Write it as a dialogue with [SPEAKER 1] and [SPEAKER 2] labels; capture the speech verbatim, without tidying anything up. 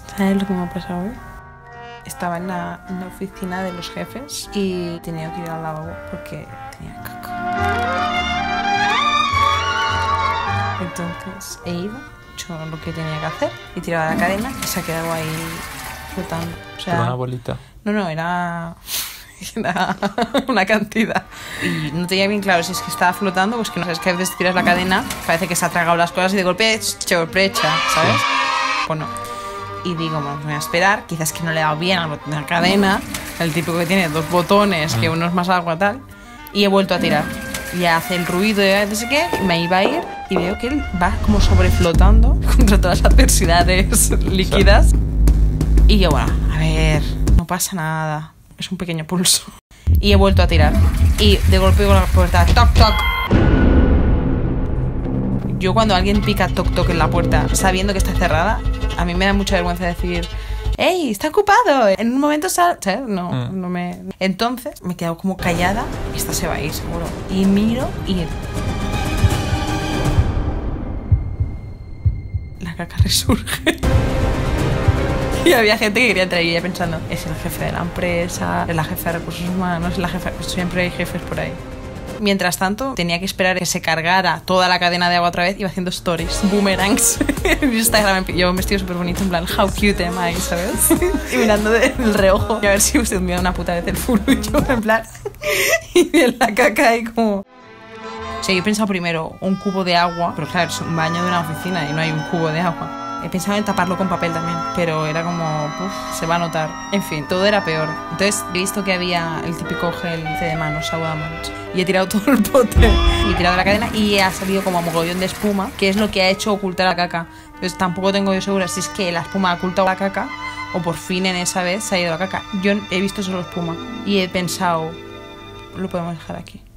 [SPEAKER 1] ¿Sabes lo que me ha pasado hoy? Estaba en la, en la oficina de los jefes y tenía que ir al lavabo porque tenía caca. Entonces he ido, he hecho lo que tenía que hacer, he tirado la cadena y se ha quedado ahí flotando. O sea,
[SPEAKER 2] ¿Era una bolita?
[SPEAKER 1] No, no, era, era una cantidad. Y no tenía bien claro si es que estaba flotando, pues que no sabes que a veces tiras la cadena, parece que se ha tragado las cosas y de golpe sorpresa, ¿sabes? Sí. Pues no. Y digo, bueno, me voy a esperar, quizás que no le he dado bien a la cadena, el típico que tiene dos botones, que uno es más agua tal, y he vuelto a tirar. Y hace el ruido de no sé qué, me iba a ir y veo que él va como sobreflotando contra todas las adversidades líquidas. Y yo, bueno, a ver, no pasa nada, es un pequeño pulso. Y he vuelto a tirar. Y de golpe con la puerta, toc, toc. Yo cuando alguien pica toc toc en la puerta sabiendo que está cerrada, a mí me da mucha vergüenza decir ¡Ey, está ocupado! En un momento sal... ¿sabes? No, mm. no me... Entonces me he quedado como callada. Esta se va a ir seguro. Y miro y... la caca resurge. Y había gente que quería entrar y ella pensando es el jefe de la empresa, es la jefa de recursos humanos, es la jefa... Siempre hay jefes por ahí. Mientras tanto, tenía que esperar que se cargara toda la cadena de agua otra vez y iba haciendo stories, boomerangs en Instagram. Yo un vestido súper bonito, en plan, how cute am I, ¿sabes? Y mirando del reojo, y a ver si usted me da una puta vez el furullo, en plan, y en la caca ahí como... O sea, yo he pensado primero un cubo de agua, pero claro, es un baño de una oficina y no hay un cubo de agua. He pensado en taparlo con papel también, pero era como, uff, se va a notar. En fin, todo era peor. Entonces he visto que había el típico gel de manos, Saudamans, y he tirado todo el bote y he tirado la cadena y ha salido como mogollón de espuma, que es lo que ha hecho ocultar la caca. Entonces tampoco tengo yo segura si es que la espuma ha ocultado la caca o por fin en esa vez se ha ido la caca. Yo he visto solo espuma y he pensado, lo podemos dejar aquí.